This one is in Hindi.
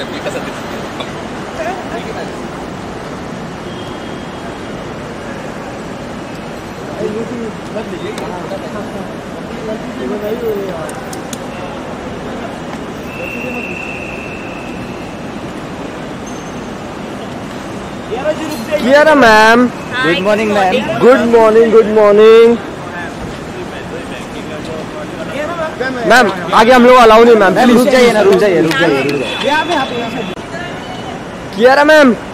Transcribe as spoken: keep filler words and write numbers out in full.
Kiara ma'am. Good morning ma'am. Good morning, good morning. Ma'am आगे हम लोग अलाउ नहीं मैम, रुक जाइए ना, रुक जाइए रुक जाइए रुक जाइए। कियारा मैम